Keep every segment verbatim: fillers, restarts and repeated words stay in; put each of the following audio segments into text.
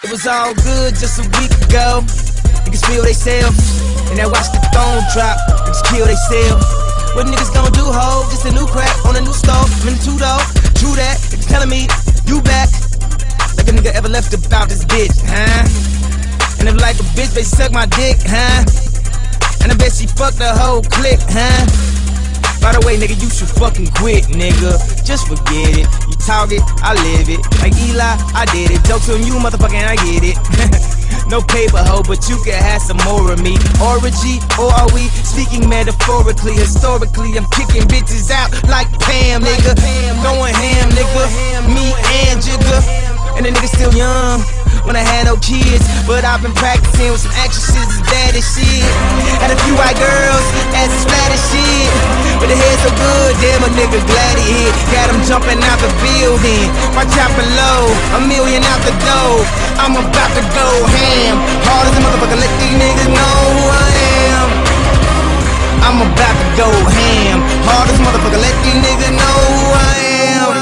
It was all good just a week ago. Niggas feel they self, and I watch the throne drop. Niggas kill they self. What niggas gon' do, ho? Just a new crack on a new stove. I'm in two though, true that. Niggas telling me you back. Like a nigga ever left about this bitch, huh? And if like a bitch, they suck my dick, huh? And I bet she fucked the whole clique, huh? By the way, nigga, you should fucking quit, nigga. Just forget it. You talk it, I live it. Like Eli, I did it. Jokes on you, motherfucking, I get it. No paper hoe, but you can have some more of me. Orgy, or are we speaking metaphorically? Historically, I'm kicking bitches out like Pam, nigga. Going ham, nigga. Me and Jigga. And the nigga still young when I had no kids, but I've been practicing with some actresses as bad as shit. Had a few white girls as flat as shit, but the head so good, damn a nigga glad he hit. Got him jumping out the building, my chopping low, a million out the door. I'm about to go ham, hard as a motherfucker, let these niggas know who I am. I'm about to go ham, hard as a motherfucker, let these niggas know who I am.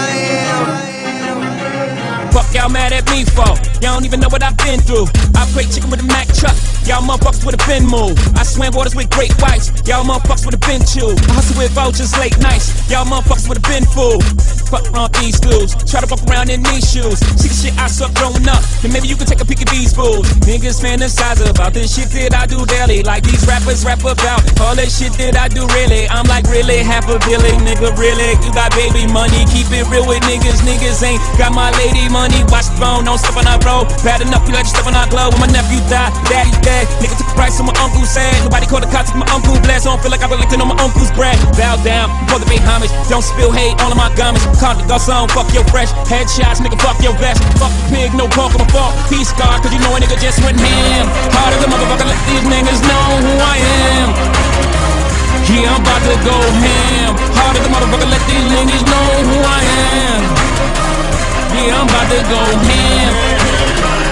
Fuck y'all mad at me for? Y'all don't even know what I've been through. I play chicken with a Mack truck. Y'all motherfuckers would've been moved. I swam waters with great whites. Y'all motherfuckers would've been chewed. I hustle with vultures late nights. Y'all motherfuckers would've been fooled. Fuck around these schools. Try to walk around in these shoes. See the shit I suck growing up. Then maybe you can take a peek at these fools. Niggas fantasize about this shit that I do daily. Like these rappers rap about all that shit that I do really. I'm like really half a billion, nigga, really. You got baby money. Keep it real with niggas. Niggas ain't got my lady money. Watch the phone, don't step on our road. Bad enough, you like to step on our glove. When my nephew died, daddy dead. Nigga took a price on my uncle's sad. Nobody called the cops, my uncle blast. I don't feel like I've been licking on my uncle's bread. Bow down, before the pay homage. Don't spill hate all of my garments. Call the garçon, fuck your fresh. Headshots, nigga, fuck your vest. Fuck the pig, no pork on my fault. Peace guard, cause you know a nigga just went ham. Hard as a motherfucker, let these niggas know who I am. Yeah, I'm about to go ham. Hard as a motherfucker, let these niggas know who I am. Yeah, I'm about to go ham.